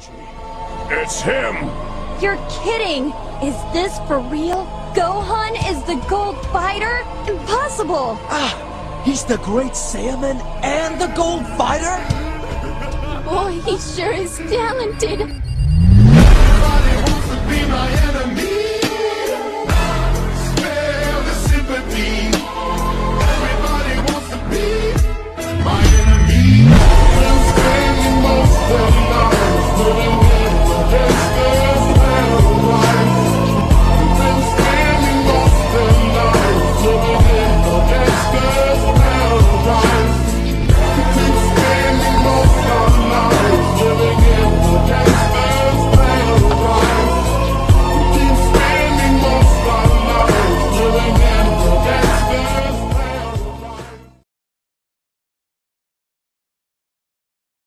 It's him! You're kidding! Is this for real? Gohan is the Gold Fighter? Impossible! He's the Great Saiyaman and the Gold Fighter? Boy, he sure is talented! Everybody wants to be my